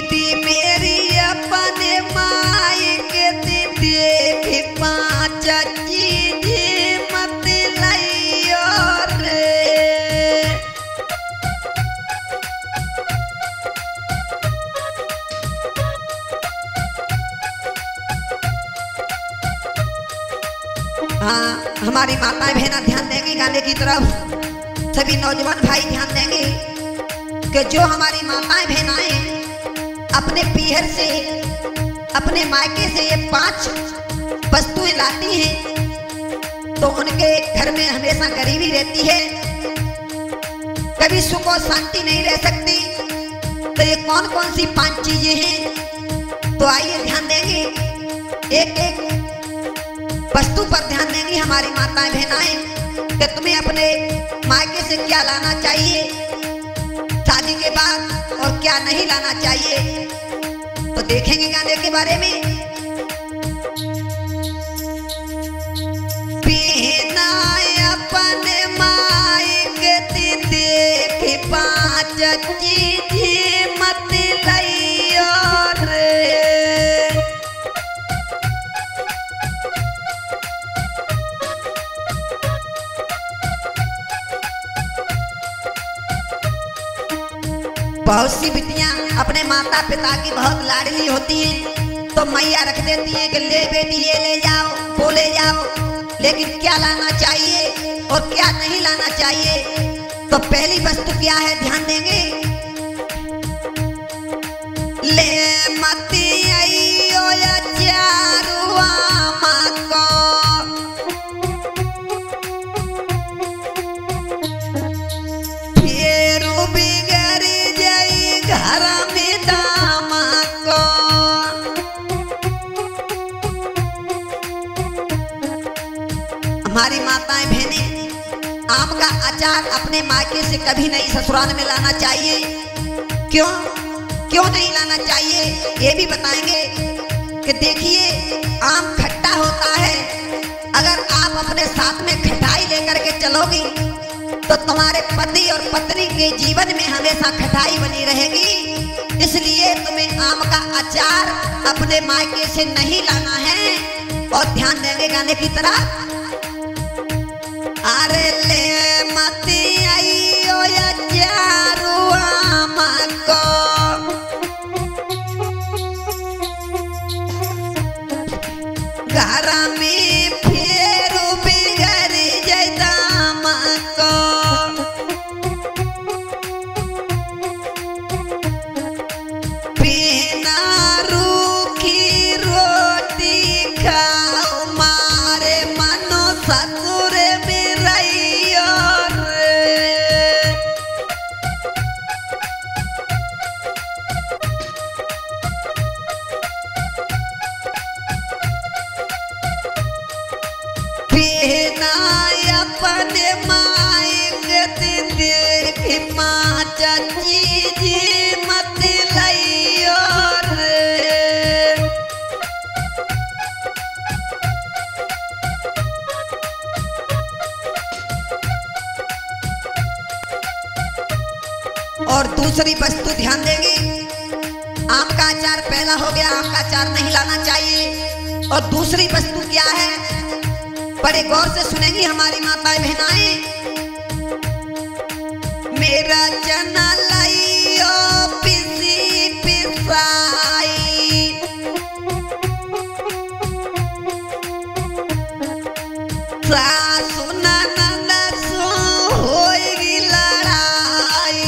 दीदी मेरी अपने माई के देख पाँच चीज मत लइयो रे। हाँ, हमारी माताएं बहना ध्यान देंगी गाने की तरफ। सभी नौजवान भाई ध्यान देंगे कि जो हमारी माताएं बहनाएं अपने पीहर से अपने मायके से ये 5 वस्तुएं लाती हैं तो उनके घर में हमेशा गरीबी रहती है, कभी सुख और शांति नहीं रह सकती। तो ये कौन कौन सी 5 चीजें हैं, तो आइए ध्यान देंगे, एक एक वस्तु पर ध्यान देंगी हमारी माताएं बहनाएं कि तुम्हें अपने मायके से क्या लाना चाहिए शादी के बाद और क्या नहीं लाना चाहिए। तो देखेंगे गाने के बारे में। पीना अपने मायके देख 5 चीज मत लइयो रे। बहुत सी बिटियां अपने माता पिता की बहुत लाडली होती हैं तो मैया रख देती है कि ले बेटी ये ले जाओ वो ले जाओ, लेकिन क्या लाना चाहिए और क्या नहीं लाना चाहिए। तो पहली वस्तु क्या है, ध्यान देंगे। ले मती आइयो या चारुआ माको, फेरू बिगड़ जाई घर में दामा को। हमारी माताएं बहनें आम का अचार अपने मायके से कभी नहीं ससुराल में लाना चाहिए। क्यों क्यों नहीं लाना चाहिए ये भी बताएंगे कि देखिए आम खट्टा होता है, अगर आप अपने साथ में खटाई लेकर के चलोगी तो तुम्हारे पति और पत्नी के जीवन में हमेशा खटाई बनी रहेगी। इसलिए तुम्हें आम का अचार अपने मायके से नहीं लाना है। और ध्यान देंगे गाने की तरह। अरे ले मती आइयो या चारुआ माको, घर में फेरू बिगड़ जाई दामा को। बिना रूखी रोटी खाओ मारे मनो ससुर में रहियो रे। बिना अपने मायके देख 5 चीज मत लइयो रे। और दूसरी वस्तु ध्यान देंगे, आम का अचार पहला हो गया, आम का अचार नहीं लाना चाहिए। और दूसरी वस्तु क्या है, बड़े गौर से सुनेंगी हमारी माताएं बहनाएं। मेरा चना लाइयो पिसी पिसाई, सासु ननद सो होएगी लड़ाई।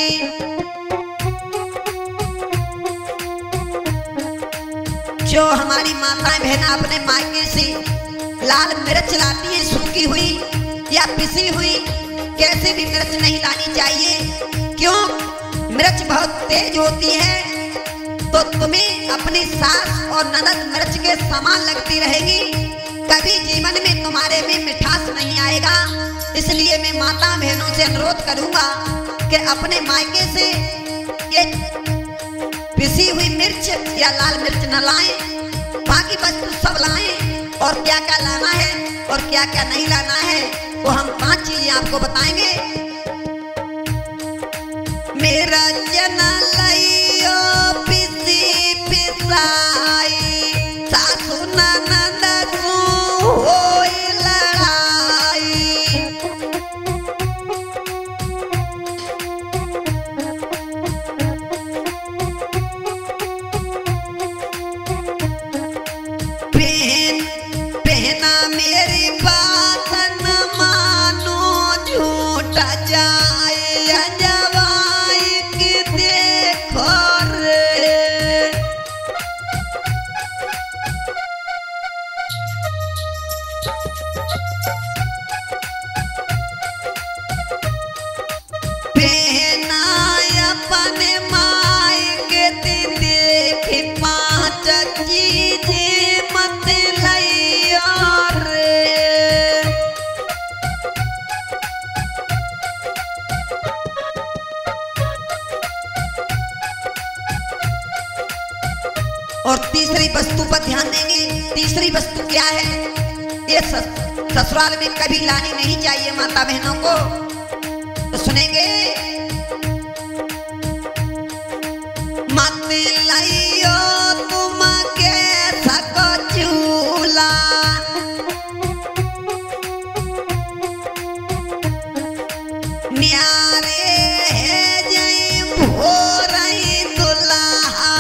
जो हमारी माताएं बहना अपने मायके से लाल मिर्च लाती है, सूखी हुई या पिसी हुई, कैसे भी मिर्च नहीं लानी चाहिए। क्यों, मिर्च बहुत तेज होती है तो तुम्हें अपनी सास और ननद मिर्च के समान लगती रहेगी, कभी जीवन में तुम्हारे में मिठास नहीं आएगा। इसलिए मैं माता बहनों से अनुरोध करूंगा कि अपने मायके से ये पिसी हुई मिर्च या लाल मिर्च न लाएं, बाकी वस्तु सब लाएं। और क्या क्या लाना है और क्या क्या नहीं लाना है वो हम 5 चीजें आपको बताएंगे। मेरा चना लाइयो पिस और तीसरी वस्तु पर ध्यान देंगे। तीसरी वस्तु क्या है? ये ससुराल में कभी लानी नहीं चाहिए माता बहनों को। तो सुनेंगे, मत लाइयो तुम के सको चूल्हा, न्यारे है जय भोरई दुल्हा।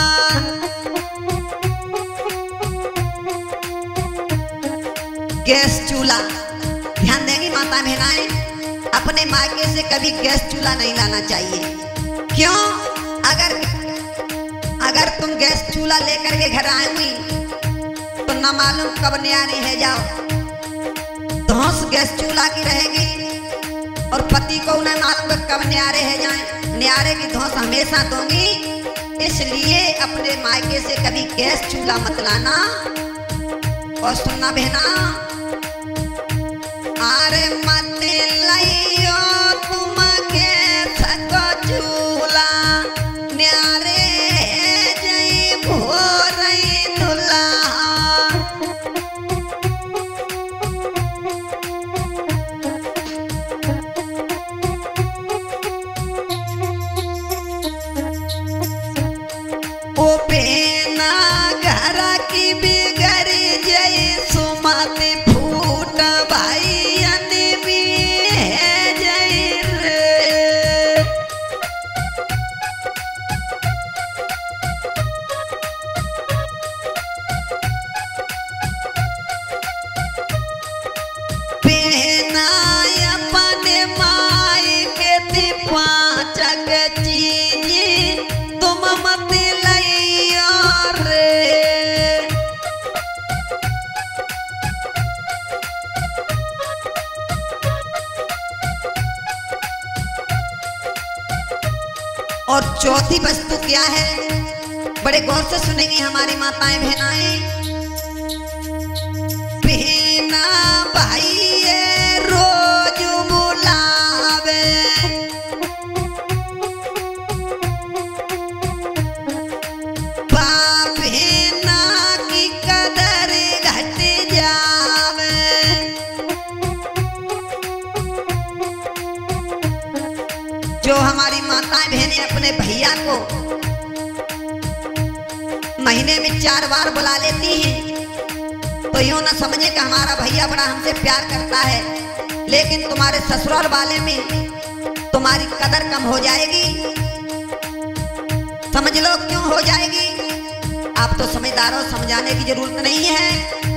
गैस चूल्हा ध्यान देंगी माता बहनाएं, अपने मायके से कभी गैस चूल्हा नहीं लाना चाहिए। क्यों? अगर तुम गैस चूल्हा लेकर के घर आएंगी तो न मालूम कब न्यारी है जाओ, धौंस गैस चूल्हा की रहेगी और पति को न मालूम कब न्यारे है जाए। न्यारे की धौंस हमेशा दूंगी, इसलिए अपने मायके से कभी गैस चूल्हा मत लाना। और सुनना बहना, अरे मत लाइयो तुम के सको चूल्हा, न्यारे जय भोरई दुल्हा। ओ बेना घर की बिगड़ जय सुमत फूट भाई तुम मत लइयो रे। और चौथी वस्तु क्या है? बड़े गौर से सुनेंगी हमारी माताएं बहनाएं। बहना भाई रोज बुलावे, बहना की कदर घट जावे। जो हमारी माताएं बहनें अपने भैया को महीने में 4 बार बुला लेती हैं तो यूं न समझे कि हमारा भैया बड़ा हमसे प्यार करता है, लेकिन तुम्हारे ससुराल वाले में तुम्हारी कदर कम हो जाएगी। समझ लो क्यों हो जाएगी। आप तो समझदार हो, समझाने की जरूरत नहीं है।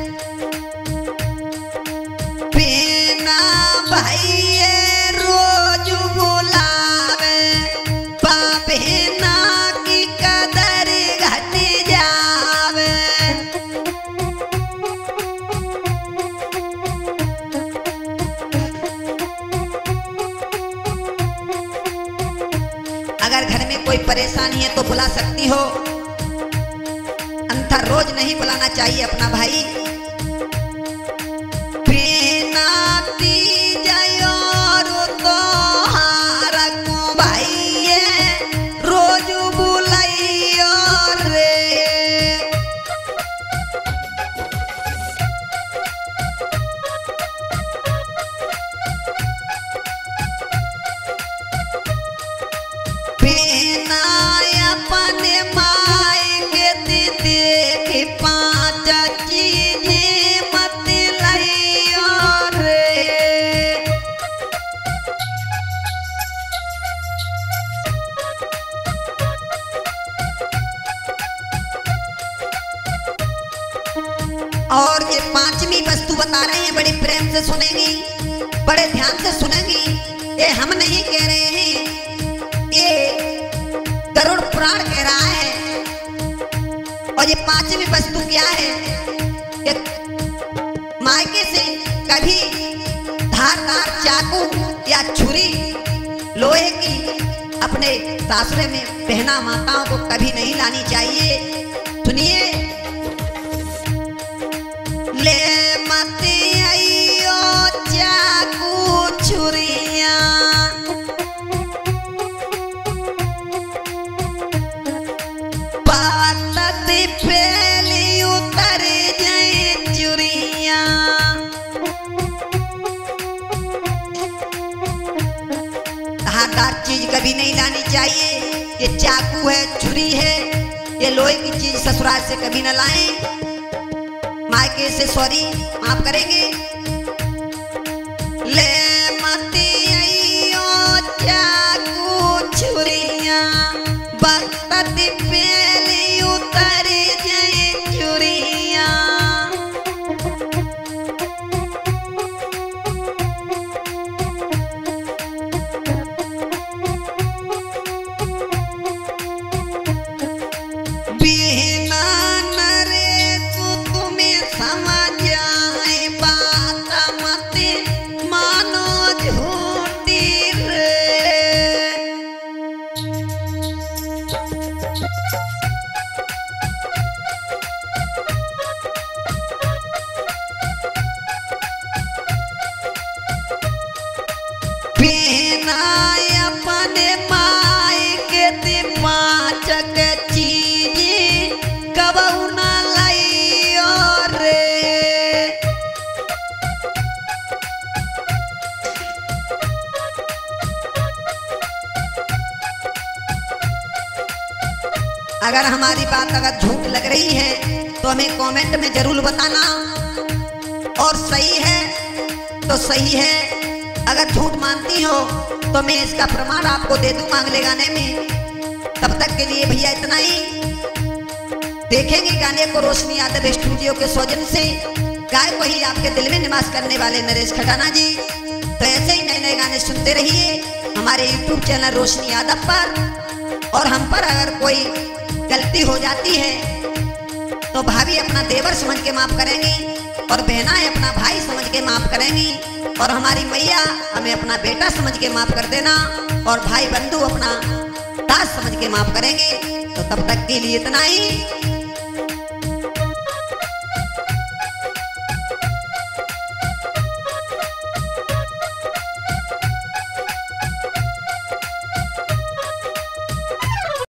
बिना भाई रोज बुलावे, बहना की कदर घट जावे। अगर घर में कोई परेशानी है तो बुला सकती हो, अन्यथा रोज नहीं बुलाना चाहिए अपना भाई। बिना तीजयो तो हारा को भाई रोज बुलाइयो रे। बिना अपने माई के दीदी 5 चीजें मत लाइयो रे। और ये 5वीं वस्तु बता रहे हैं, बड़े प्रेम से सुनेंगी, बड़े ध्यान से सुनेंगी। ये हम नहीं कह रहे हैं, ये गरुड़ पुराण कह रहा है। और ये 5वीं वस्तु क्या है? ये मायके से कभी धारदार चाकू या छुरी लोहे की अपने सासुरे में बहना माताओं को कभी नहीं लानी चाहिए। सुनिए, ले मत आइयो चाकू छुरिया, बात पे कभी नहीं लानी चाहिए। ये चाकू है, छुरी है, ये लोहे की चीज ससुराल से कभी न लाएं। मायके से सॉरी माफ करेंगे। ले मती आइयो चाकू छुरिया बखत पहले उतर जाए चुरिया। बिना नरे तो तुम्हें समझ आए बात मत मानो झूठी रे। बिना अपने माई के दिमाचक चीज कबू न लाइयो रे। अगर हमारी बात अगर झूठ लग रही है तो हमें कमेंट में जरूर बताना, और सही है तो सही है, अगर झूठ मानती हो तो मैं इसका प्रमाण आपको दे दूंगा अगले गाने में। तब तक के लिए भैया इतना ही। देखेंगे गाने को रोशनी यादव स्टूडियो के सौजन्य से, गाय वही आपके दिल में निवास करने वाले नरेश खटाना जी। तो ऐसे ही नए नए गाने सुनते रहिए हमारे YouTube चैनल रोशनी यादव पर। और हम पर अगर कोई गलती हो जाती है तो भाभी अपना देवर समझ के माफ करेंगी, और बहनाएं अपना भाई समझ के माफ करेंगी, और हमारी मैया हमें अपना बेटा समझ के माफ कर देना, और भाई बंधु अपना दास समझ के माफ करेंगे। तो तब तक के लिए इतना ही।